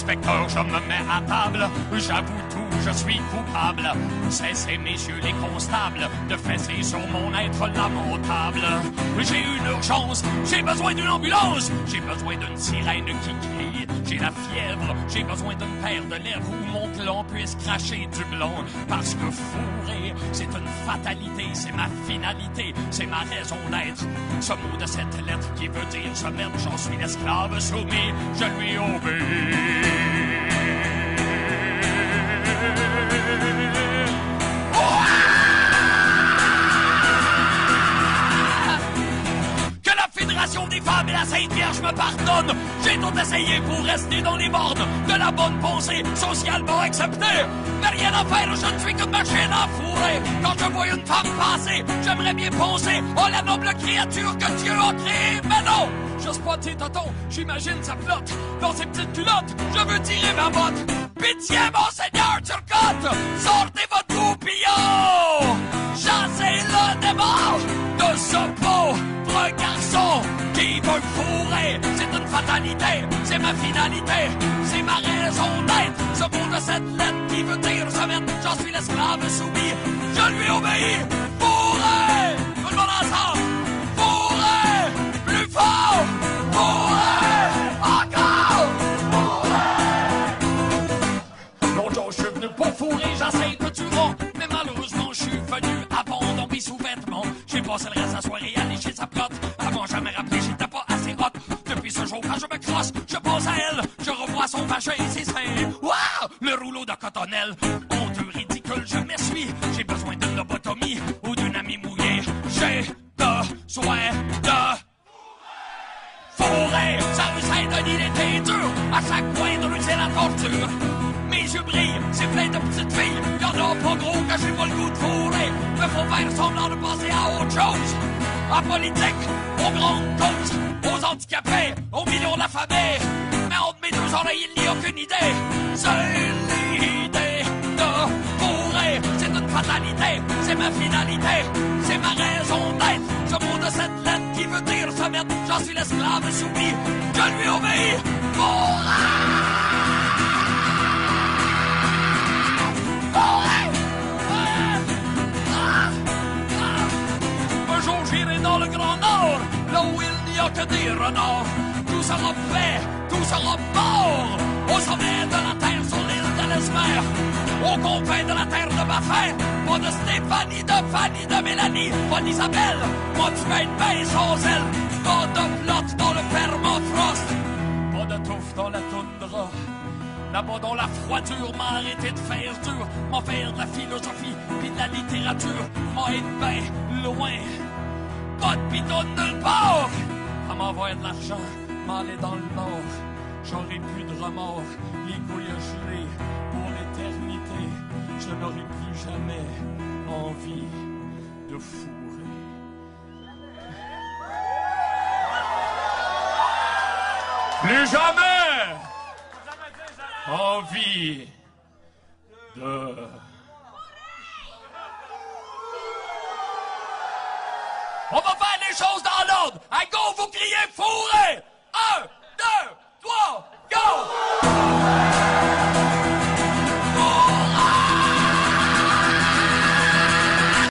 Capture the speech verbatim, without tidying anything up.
inspecteur, je me mets à table. J'avoue tout, je suis coupable. Cessez, messieurs les constables, de fesser sur mon être lamentable. J'ai une urgence, j'ai besoin d'une ambulance. J'ai besoin d'une sirène qui crie. J'ai la fièvre, j'ai besoin d'une paire de lèvres où mon clan puisse cracher du blanc. Parce que fourrer, c'est une fatalité, c'est ma finalité, c'est ma raison d'être. Ce mot de cette lettre qui veut dire se mettre, j'en suis l'esclave soumis, je lui obéis. Des femmes et la Sainte Vierge me pardonne. J'ai tout essayé pour rester dans les bornes de la bonne pensée, socialement acceptée. Mais rien à faire, je ne suis qu'une machine à fourrer. Quand je vois une femme passer, j'aimerais bien penser, oh la noble créature que Dieu a créée. Mais non, j'ose pas dire tonton, j'imagine sa flotte dans ses petites culottes. Je veux tirer ma botte. Pitié, mon Seigneur Turcotte, sortez votre goupillon. Chassez le démon de ce pauvre garçon qui veut fourrer. C'est une fatalité, c'est ma finalité, c'est ma raison d'être. Ce mot de cette lettre qui veut dire se mettre, j'en suis l'esclave soumis, je lui obéis. Fourrer, tout le monde ensemble. Fourrer, plus fort. Fourrer, encore. Fourrer. Longtemps je suis venu pour fourrer, j'essaie de tuer, mais malheureusement je suis venu abandonner mes sous-vêtements. J'ai passé le reste de la soirée à lécher sa plotte. Avant jamais rappelé, j'étais pas assez hot. Depuis ce jour, quand je me crosse, je pense à elle. Je revois son vagin et ses seins. Waouh! Le rouleau de cotonnelle. Honteux, ridicule, je m'essuie. J'ai besoin d'une lobotomie ou d'une amie mouillée. J'ai besoin de fourrer. Ça rue Saint-Denis, l'été dur. À chaque coin de rue, c'est la torture. Mes yeux brillent, c'est plein de petites filles. Y'en a pas gros que j'ai pas le goût de fourrer. Me faut faire semblant de passer à autre chose. En politique, aux grandes causes, aux handicapés, aux millions d'affamés. Mais entre mes deux oreilles, il n'y a aucune idée. C'est l'idée de fourrer. C'est une fatalité, c'est ma finalité, c'est ma raison d'être. Ce mot de cette lettre qui veut dire se mettre, j'en suis l'esclave soumis, je lui obéis. Fourrer! J'irai dans le Grand Nord, là où il n'y a que des renards. Tout sera fait, tout sera mort. Au sommet de la terre, sur l'île de l'Esmer. Aux confins de la terre de ma fin. Pas de Stéphanie, de Fanny, de Mélanie. Pas d'Isabelle, moi tu vas être bien sans elle. Pas de flotte dans le permafrost. Pas de touffe dans la toundra. Là-bas dans la froidure, m'a arrêté de faire dur. M'en faire de la philosophie, puis de la littérature. M'a être bien loin. Pas de bidon nulle part. À m'envoyer de l'argent, m'aller dans le nord. J'aurai plus de remords, les couilles gelées pour l'éternité. Je n'aurai plus jamais envie de fourrer. Plus jamais envie de... On va faire les choses dans